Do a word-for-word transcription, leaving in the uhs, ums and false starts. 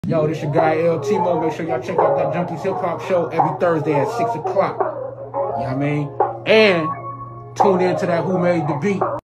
Yo, this your guy L T-mOE. Make sure y'all check out that Junkies hip hop show every Thursday at six o'clock. You know what I mean? And tune in to that Who Made the Beat.